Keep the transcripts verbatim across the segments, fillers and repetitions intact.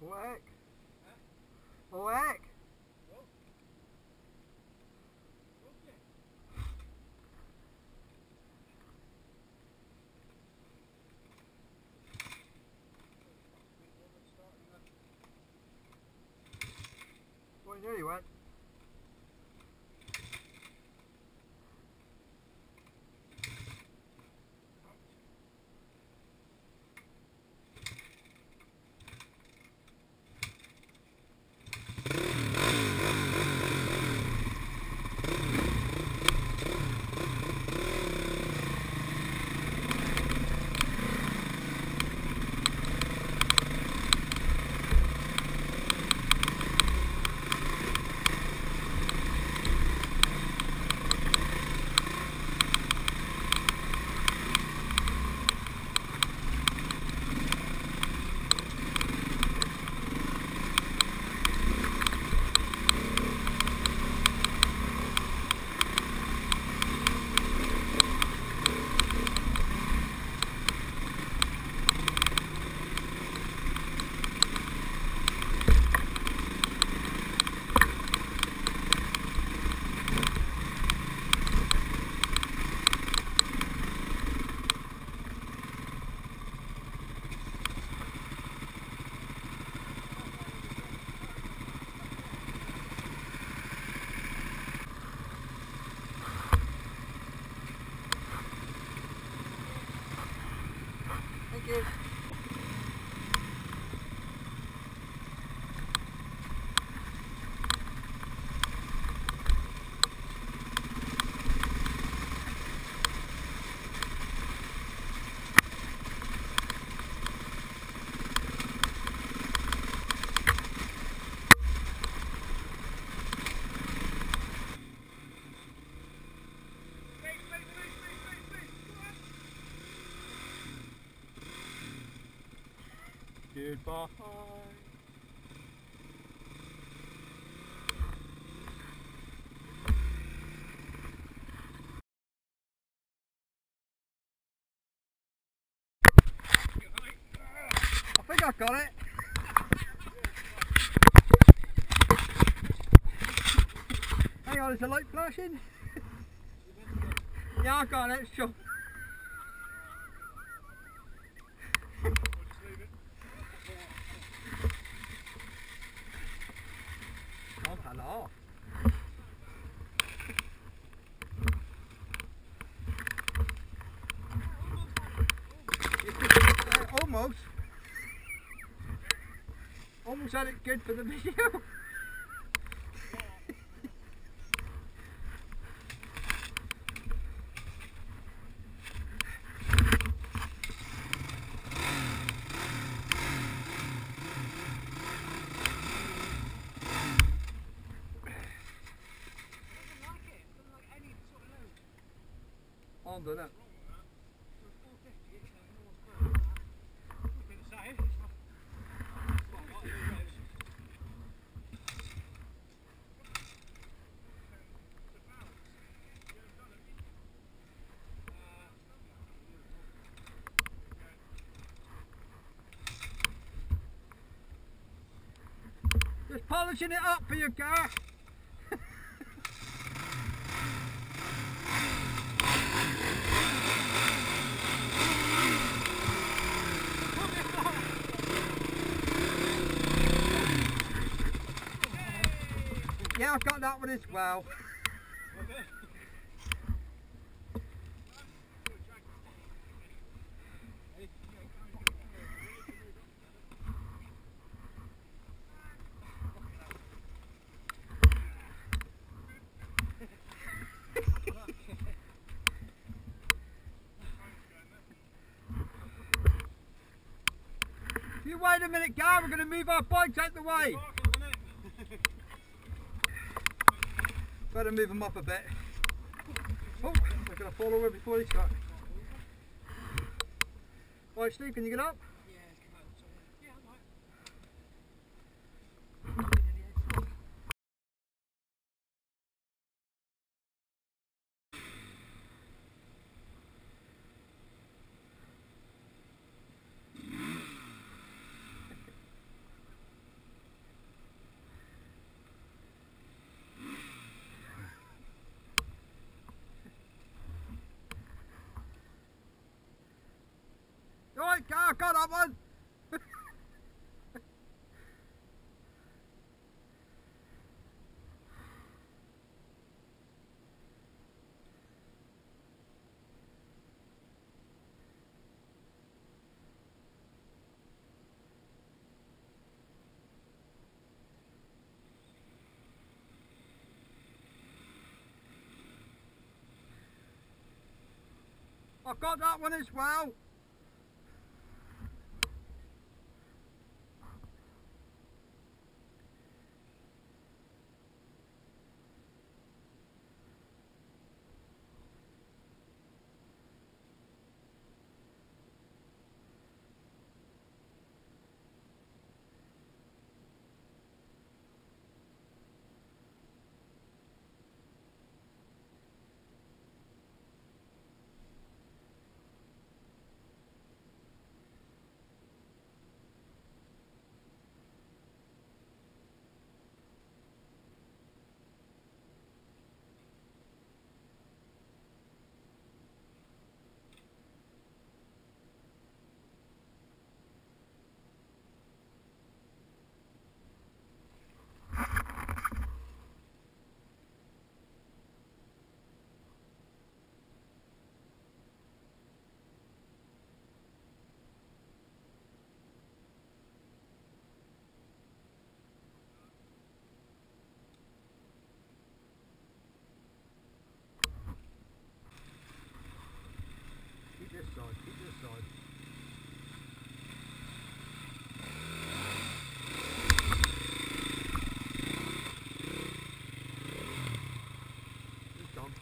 Awake. Awake. Well, there you went. Thank you. Goodbye. I think I got it. Hang on, is the light flashing? Yeah, I got it, sure. Oh, hello. Uh, almost. Almost had it good for the video. I'm done it. Just polishing it up for your car. Yeah, I've got that one as well. You wait a minute, Gar, we're going to move our bikes out the way. Better move them up a bit. Oh, they're going to fall over before they start. Right, Steve, can you get up? that one! I've got that one as well. Keep this side, keep this side. He's gone.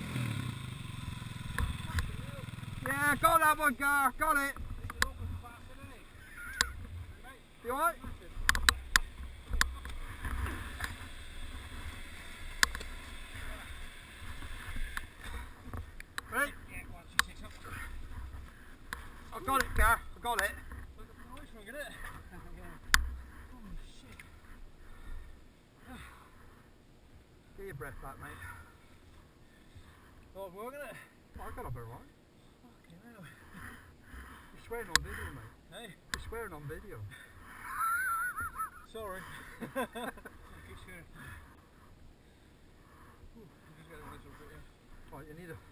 Yeah, got that one, Gar, got it. You alright? Right? I've got it, Gar, I've got it. Get your breath back, mate. Oh, I'm working it. Oh, I got up alright. Fucking hell. You're swearing on video, mate. Hey? You're swearing on video. Sorry. Keep swearing. Ooh, I just got a little bit, yeah. Right, you need a